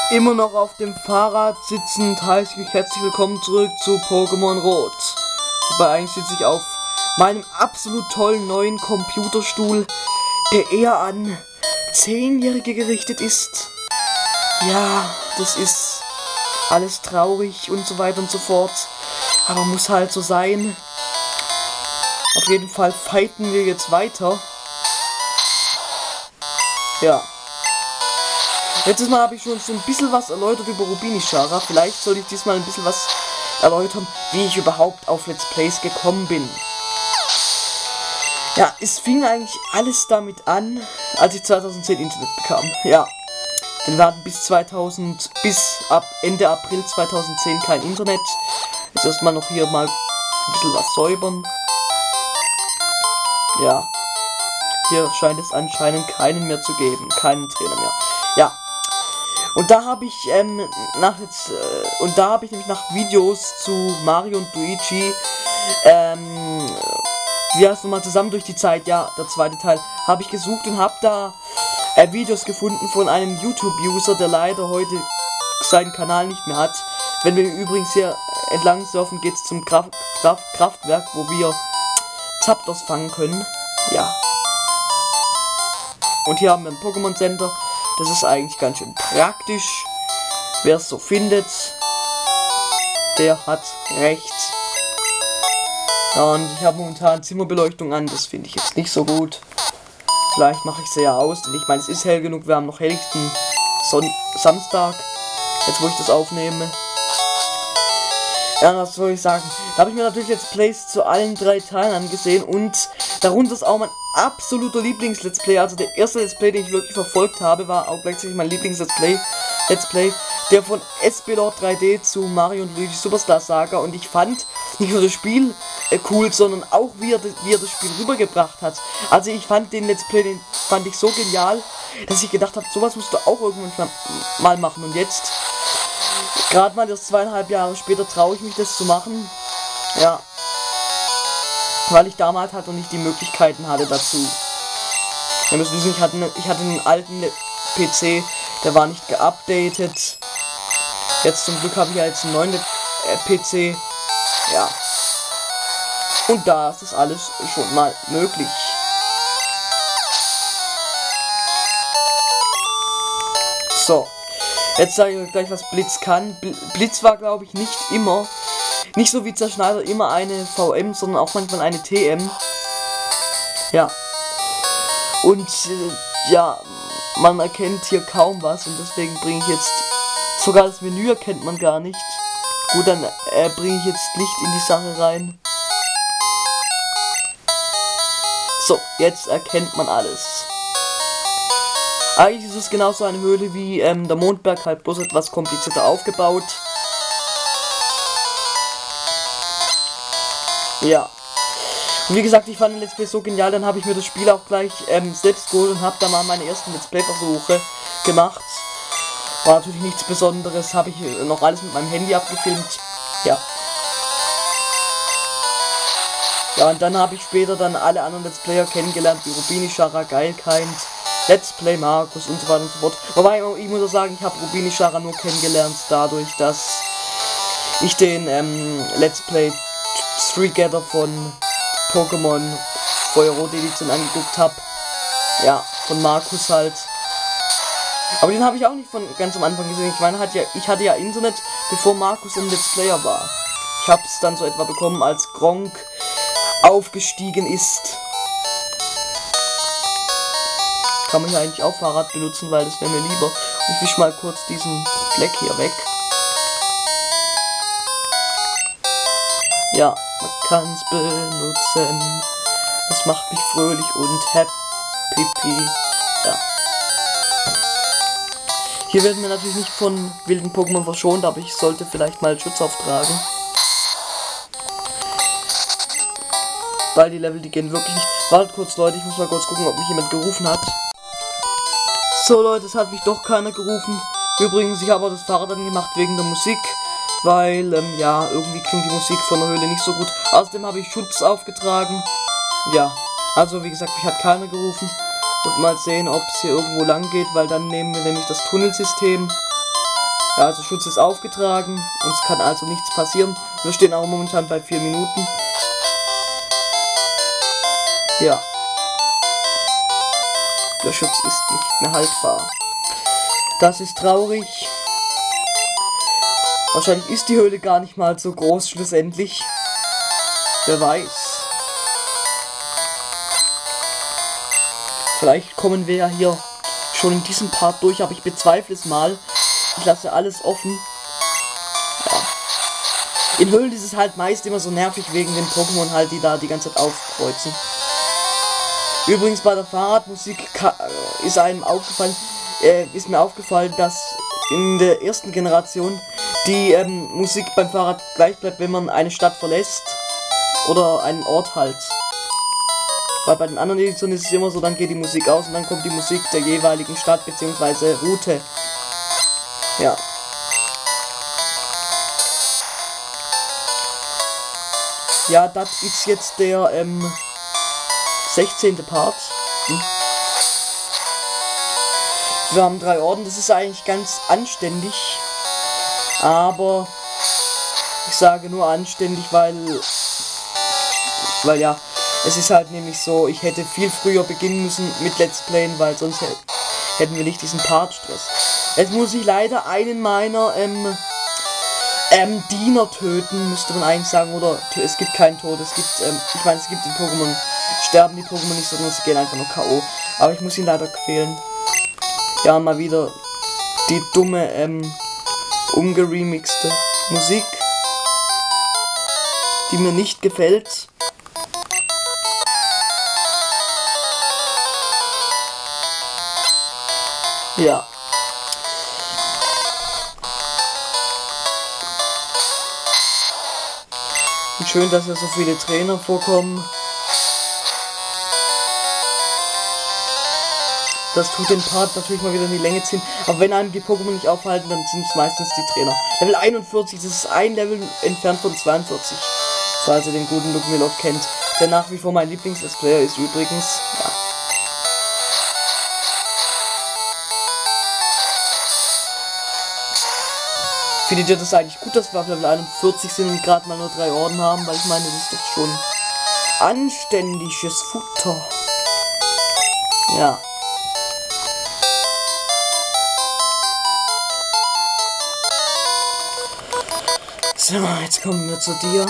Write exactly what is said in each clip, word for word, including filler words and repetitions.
Immer noch auf dem Fahrrad sitzend heiße ich euch herzlich willkommen zurück zu Pokémon Rot. Wobei eigentlich sitze ich auf meinem absolut tollen neuen Computerstuhl, der eher an Zehnjährige gerichtet ist. Ja, das ist alles traurig und so weiter und so fort. Aber muss halt so sein. Auf jeden Fall fighten wir jetzt weiter. Ja. Letztes Mal habe ich schon so ein bisschen was erläutert über Rubinishara. Vielleicht soll ich diesmal ein bisschen was erläutern, wie ich überhaupt auf Let's Plays gekommen bin. Ja, es fing eigentlich alles damit an, als ich zweitausendzehn Internet bekam. Ja, denn wir hatten bis zweitausend, bis ab Ende April zweitausendzehn kein Internet. Jetzt erstmal noch hier mal ein bisschen was säubern. Ja, hier scheint es anscheinend keinen mehr zu geben, keinen Trainer mehr. Ja. Und da habe ich ähm, nach jetzt äh, und da habe ich nämlich nach Videos zu Mario und Luigi, ähm, wie heißt nochmal zusammen durch die Zeit, ja, der zweite Teil, habe ich gesucht und habe da äh, Videos gefunden von einem YouTube-User, der leider heute seinen Kanal nicht mehr hat. Wenn wir übrigens hier entlang surfen, geht es zum Kraft, Kraft, Kraftwerk, wo wir Zapdos fangen können. Ja. Und hier haben wir ein Pokémon Center. Das ist eigentlich ganz schön praktisch. Wer es so findet, der hat recht. Ja, und ich habe momentan Zimmerbeleuchtung an. Das finde ich jetzt nicht so gut. Vielleicht mache ich sie ja aus, denn ich meine, es ist hell genug. Wir haben noch helllichten Son Samstag. Jetzt, wo ich das aufnehme. Ja, was soll ich sagen? Da habe ich mir natürlich Let's Plays zu allen drei Teilen angesehen. Und darunter ist auch mein absoluter Lieblings-Let's Play. Also der erste Let's Play, den ich wirklich verfolgt habe, war auch gleichzeitig mein Lieblings-Let's Play. Let's Play, der von S-Lord drei D zu Mario und Luigi Superstar Saga. Und ich fand nicht nur das Spiel äh, cool, sondern auch wie er, wie er das Spiel rübergebracht hat. Also ich fand den Let's Play, den fand ich so genial, dass ich gedacht habe, sowas musst du auch irgendwann mal machen. Und jetzt, gerade mal erst zweieinhalb Jahre später, traue ich mich das zu machen. Ja. Weil ich damals halt noch nicht die Möglichkeiten hatte dazu. Ihr müsst wissen, ich hatte, ne, ich hatte einen alten P C, der war nicht geupdatet. Jetzt zum Glück habe ich ja jetzt einen neuen äh, P C. Ja. Und da ist das alles schon mal möglich. So. Jetzt sage ich euch gleich, was Blitz kann. Blitz war, glaube ich, nicht immer, nicht so wie Zerschneider, immer eine V M, sondern auch manchmal eine T M. Ja. Und äh, ja, man erkennt hier kaum was und deswegen bringe ich jetzt, sogar das Menü erkennt man gar nicht. Gut, dann äh, bringe ich jetzt Licht in die Sache rein. So, jetzt erkennt man alles. Eigentlich ist es genauso eine Höhle wie ähm, der Mondberg, halt bloß etwas komplizierter aufgebaut. Ja. Und wie gesagt, ich fand den Let's Play so genial, dann habe ich mir das Spiel auch gleich ähm, selbst geholt und habe da mal meine ersten Let's Play Versuche gemacht. War natürlich nichts Besonderes, habe ich noch alles mit meinem Handy abgefilmt. Ja. Ja, und dann habe ich später dann alle anderen Let's Player kennengelernt, wie Rubinishara, Geilkind, Let's Play Markus und so weiter und so fort. Wobei, ich muss auch sagen, ich habe Rubinishara nur kennengelernt dadurch, dass ich den ähm, Let's Play Streetgather von Pokémon Feuerrot Edition angeguckt habe. Ja, von Markus halt. Aber den habe ich auch nicht von ganz am Anfang gesehen. Ich meine, hat ja, ich hatte ja Internet, bevor Markus ein Let's Player war. Ich habe es dann so etwa bekommen, als Gronk aufgestiegen ist. Kann man ja eigentlich auch Fahrrad benutzen, weil das wäre mir lieber. Und ich wisch mal kurz diesen Fleck hier weg. Ja, man kann es benutzen. Das macht mich fröhlich und happy. Ja. Hier werden wir natürlich nicht von wilden Pokémon verschont, aber ich sollte vielleicht mal Schutz auftragen. Weil die Level, die gehen wirklich nicht. Wartet kurz, Leute, ich muss mal kurz gucken, ob mich jemand gerufen hat. So, Leute, es hat mich doch keiner gerufen. Übrigens, ich habe auch das Fahrrad angemacht wegen der Musik. Weil, ähm, ja, irgendwie klingt die Musik von der Höhle nicht so gut. Außerdem habe ich Schutz aufgetragen. Ja, also wie gesagt, mich hat keiner gerufen. Und mal sehen, ob es hier irgendwo lang geht, weil dann nehmen wir nämlich das Tunnelsystem. Ja, also Schutz ist aufgetragen. Uns kann also nichts passieren. Wir stehen auch momentan bei vier Minuten. Ja. Der Schutz ist nicht mehr haltbar. Das ist traurig. Wahrscheinlich ist die Höhle gar nicht mal so groß schlussendlich. Wer weiß. Vielleicht kommen wir ja hier schon in diesem Part durch, aber ich bezweifle es mal. Ich lasse alles offen. Ja. In Höhlen ist es halt meist immer so nervig wegen den Pokémon halt, die da die ganze Zeit aufkreuzen. Übrigens bei der Fahrradmusik ist einem aufgefallen, äh, ist mir aufgefallen, dass in der ersten Generation die ähm, Musik beim Fahrrad gleich bleibt, wenn man eine Stadt verlässt oder einen Ort halt. Weil bei den anderen Editionen ist es immer so, dann geht die Musik aus und dann kommt die Musik der jeweiligen Stadt bzw. Route. Ja. Ja, das ist jetzt der ähm, sechzehnte Part. Hm. Wir haben drei Orden, das ist eigentlich ganz anständig. Aber ich sage nur anständig, weil weil ja, es ist halt nämlich so, ich hätte viel früher beginnen müssen mit Let's Playen, weil sonst hätten wir nicht diesen Part-Stress. Jetzt muss ich leider einen meiner ähm, ähm, Diener töten, müsste man eigentlich sagen, oder es gibt keinen Tod, es gibt, ähm, ich meine, es gibt die Pokémon, sterben die Pokémon nicht, sondern sie gehen einfach nur K O. Aber ich muss ihn leider quälen. Ja, mal wieder die dumme, ähm, umgeremixte Musik, die mir nicht gefällt. Ja. Und schön, dass ja so viele Trainer vorkommen. Das tut den Part natürlich mal wieder in die Länge ziehen. Aber wenn einem die Pokémon nicht aufhalten, dann sind es meistens die Trainer. Level einundvierzig, das ist ein Level entfernt von zweiundvierzig. Falls ihr den guten Luke Milord kennt. Der nach wie vor mein Lieblings-Let's Player ist übrigens. Ja. Findet ihr das eigentlich gut, dass wir auf Level einundvierzig sind und gerade mal nur drei Orden haben? Weil ich meine, das ist doch schon anständiges Futter. Ja. So, jetzt kommen wir zu dir.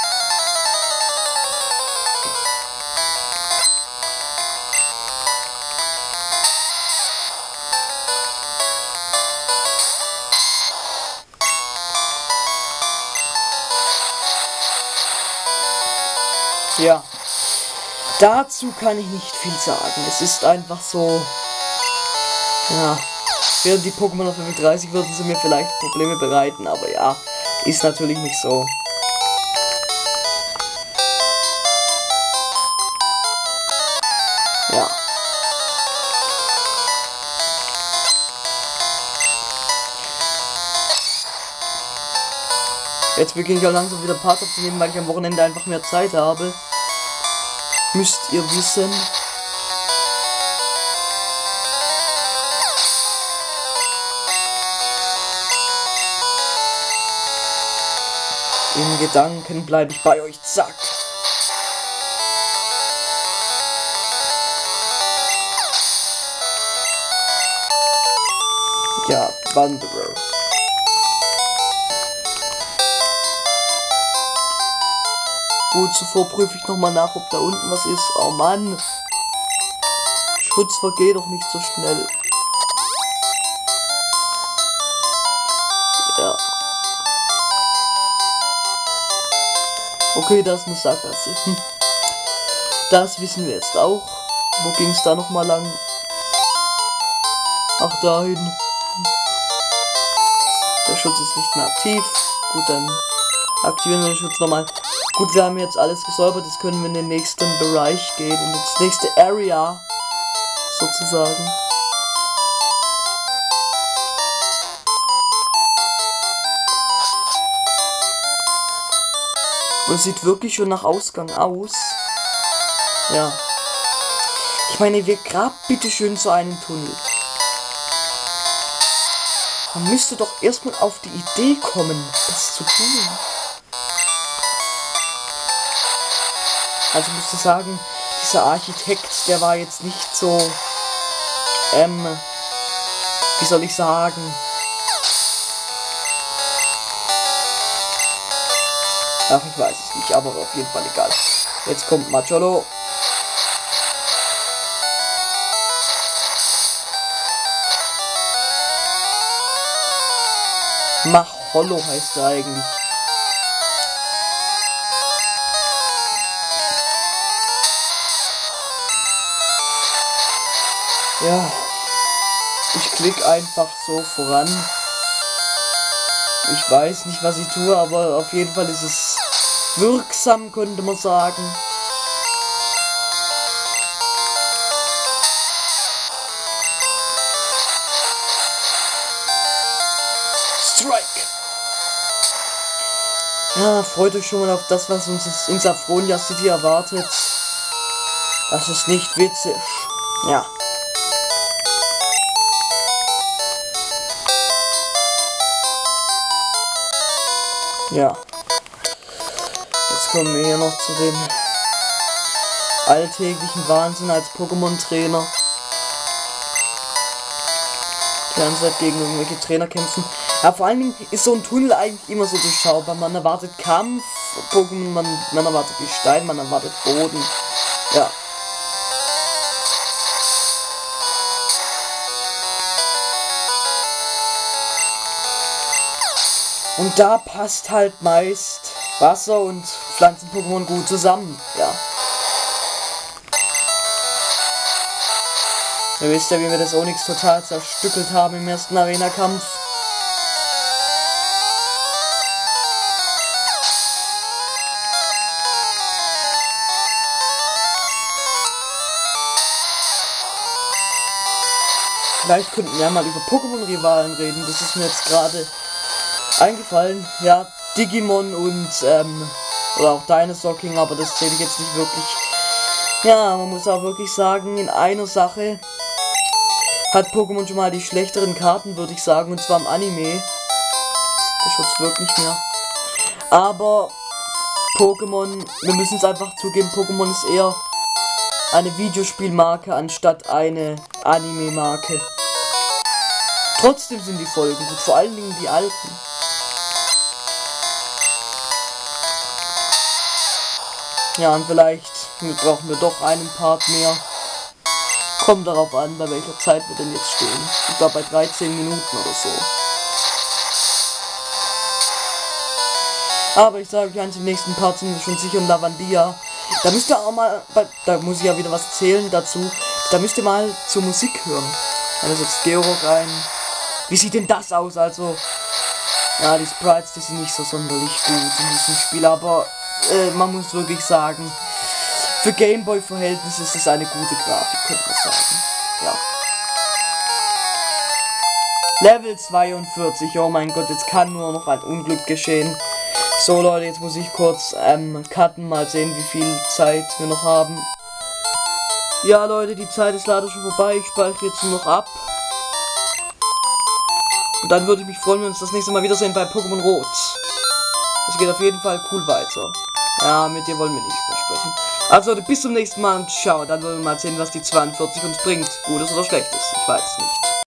Ja, dazu kann ich nicht viel sagen. Es ist einfach so, ja, während die Pokémon auf Level dreißig würden sie mir vielleicht Probleme bereiten, aber ja, ist natürlich nicht so. Ja. Jetzt beginne ich auch langsam wieder Parts aufzunehmen, weil ich am Wochenende einfach mehr Zeit habe. Müsst ihr wissen. In Gedanken bleibe ich bei euch, zack. Ja, Wanderer. Gut, zuvor prüfe ich nochmal nach, ob da unten was ist. Oh Mann. Schutz vergeht doch nicht so schnell. Ja. Okay, das ist eine Sackgasse. Hm. Das wissen wir jetzt auch. Wo ging es da nochmal lang? Ach, dahin. Der Schutz ist nicht mehr aktiv. Gut, dann aktivieren wir den Schutz nochmal. Gut, wir haben jetzt alles gesäubert. Jetzt können wir in den nächsten Bereich gehen. In das nächste Area. Sozusagen. Und es sieht wirklich schon nach Ausgang aus. Ja. Ich meine, wir graben bitte schön so einen Tunnel. Man müsste doch erstmal auf die Idee kommen, das zu tun. Also ich musste sagen, dieser Architekt, der war jetzt nicht so, ähm, wie soll ich sagen? Ach, ich weiß es nicht, aber auf jeden Fall egal. Jetzt kommt Macholo. Macholo heißt er eigentlich. Ja, ich klicke einfach so voran. Ich weiß nicht, was ich tue, aber auf jeden Fall ist es wirksam, könnte man sagen. Strike! Ja, freut euch schon mal auf das, was uns in Saffronia City erwartet. Das ist nicht witzig. Ja. Ja. Jetzt kommen wir hier noch zu dem alltäglichen Wahnsinn als Pokémon-Trainer. Die ganze Zeit gegen irgendwelche Trainer kämpfen. Ja, vor allen Dingen ist so ein Tunnel eigentlich immer so durchschaubar. Man erwartet Kampf, Pokémon, man, man erwartet Gestein, man erwartet Boden. Ja. Und da passt halt meist Wasser- und Pflanzen-Pokémon gut zusammen, ja. Ihr wisst ja, wie wir das Onix total zerstückelt haben im ersten Arena-Kampf. Vielleicht könnten wir mal über Pokémon-Rivalen reden, das ist mir jetzt gerade eingefallen. Ja, Digimon und, ähm, oder auch Dinosaur King, aber das zähle ich jetzt nicht wirklich. Ja, man muss auch wirklich sagen, in einer Sache hat Pokémon schon mal die schlechteren Karten, würde ich sagen, und zwar im Anime. Der Schutz wirkt nicht mehr. Aber Pokémon, wir müssen es einfach zugeben, Pokémon ist eher eine Videospielmarke anstatt eine Anime-Marke. Trotzdem sind die Folgen gut, vor allen Dingen die alten. Ja, und vielleicht brauchen wir doch einen Part mehr. Kommt darauf an, bei welcher Zeit wir denn jetzt stehen. Ich glaube bei dreizehn Minuten oder so. Aber ich sage euch, im nächsten Part sind wir schon sicher in Lavandia. Da müsst ihr auch mal, da muss ich ja wieder was erzählen dazu. Da müsst ihr mal zur Musik hören. Da setzt Georock ein. Wie sieht denn das aus? Also, ja, die Sprites, die sind nicht so sonderlich gut in diesem Spiel, aber äh, man muss wirklich sagen, für Gameboy-Verhältnisse ist es eine gute Grafik, könnte man sagen. Ja. Level zweiundvierzig, oh mein Gott, jetzt kann nur noch ein Unglück geschehen. So Leute, jetzt muss ich kurz ähm, cutten, mal sehen, wie viel Zeit wir noch haben. Ja Leute, die Zeit ist leider schon vorbei, ich speichere jetzt nur noch ab. Und dann würde ich mich freuen, wenn wir uns das nächste Mal wiedersehen bei Pokémon Rot. Es geht auf jeden Fall cool weiter. Ja, mit dir wollen wir nicht versprechen. Also bis zum nächsten Mal und ciao. Dann wollen wir mal sehen, was die zweiundvierzig uns bringt. Gutes oder Schlechtes. Ich weiß es nicht.